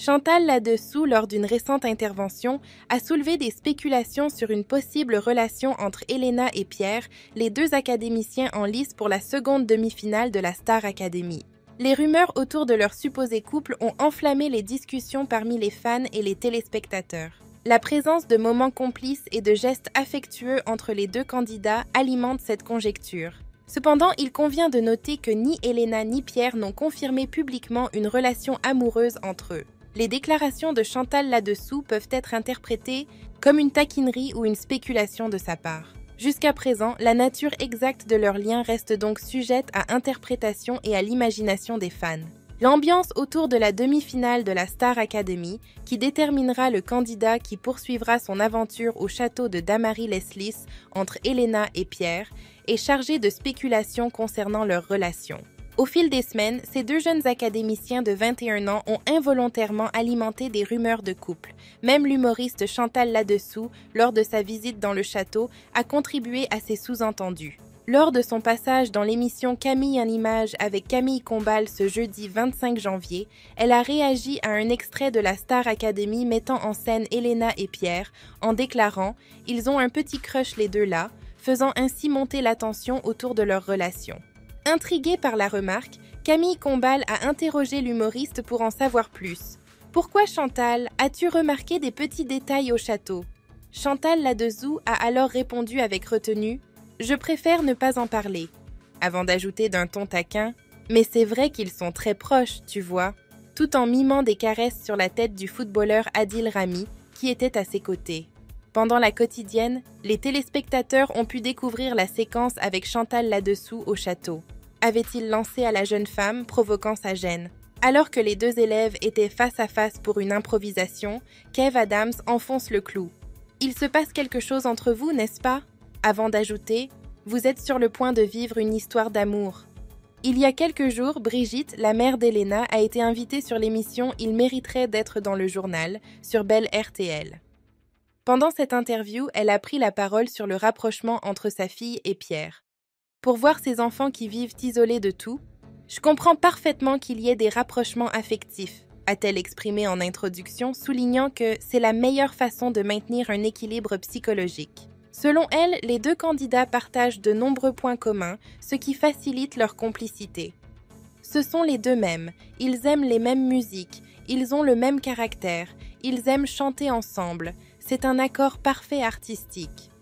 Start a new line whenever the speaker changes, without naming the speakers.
Chantal là-dessous, lors d'une récente intervention, a soulevé des spéculations sur une possible relation entre Elena et Pierre, les deux académiciens en lice pour la seconde demi-finale de la Star Academy. Les rumeurs autour de leur supposé couple ont enflammé les discussions parmi les fans et les téléspectateurs. La présence de moments complices et de gestes affectueux entre les deux candidats alimente cette conjecture. Cependant, il convient de noter que ni Elena ni Pierre n'ont confirmé publiquement une relation amoureuse entre eux. Les déclarations de Chantal là-dessous peuvent être interprétées comme une taquinerie ou une spéculation de sa part. Jusqu'à présent, la nature exacte de leur lien reste donc sujette à interprétation et à l'imagination des fans. L'ambiance autour de la demi-finale de la Star Academy, qui déterminera le candidat qui poursuivra son aventure au château de Damary-les-Lys entre Elena et Pierre, est chargée de spéculations concernant leur relation. Au fil des semaines, ces deux jeunes académiciens de 21 ans ont involontairement alimenté des rumeurs de couple. Même l'humoriste Chantal là-dessous, lors de sa visite dans le château, a contribué à ces sous-entendus. Lors de son passage dans l'émission Camille en images avec Camille Combal ce jeudi 25 janvier, elle a réagi à un extrait de la Star Academy mettant en scène Elena et Pierre en déclarant « Ils ont un petit crush les deux là », faisant ainsi monter l'attention autour de leur relation. Intriguée par la remarque, Camille Combal a interrogé l'humoriste pour en savoir plus. « Pourquoi Chantal, as-tu remarqué des petits détails au château ?» Chantal là-dessous a alors répondu avec retenue « Je préfère ne pas en parler », avant d'ajouter d'un ton taquin « Mais c'est vrai qu'ils sont très proches, tu vois », tout en mimant des caresses sur la tête du footballeur Adil Rami, qui était à ses côtés. Pendant la quotidienne, les téléspectateurs ont pu découvrir la séquence avec Chantal là-dessous au château. Avait-il lancé à la jeune femme, provoquant sa gêne. Alors que les deux élèves étaient face à face pour une improvisation, Kev Adams enfonce le clou. « Il se passe quelque chose entre vous, n'est-ce pas ?» Avant d'ajouter « Vous êtes sur le point de vivre une histoire d'amour ». Il y a quelques jours, Brigitte, la mère d'Elena, a été invitée sur l'émission « Il mériterait d'être dans le journal » sur Belle RTL. Pendant cette interview, elle a pris la parole sur le rapprochement entre sa fille et Pierre. Pour voir ces enfants qui vivent isolés de tout, je comprends parfaitement qu'il y ait des rapprochements affectifs, a-t-elle exprimé en introduction, soulignant que c'est la meilleure façon de maintenir un équilibre psychologique. Selon elle, les deux candidats partagent de nombreux points communs, ce qui facilite leur complicité. Ce sont les deux mêmes, ils aiment les mêmes musiques, ils ont le même caractère, ils aiment chanter ensemble, c'est un accord parfait artistique.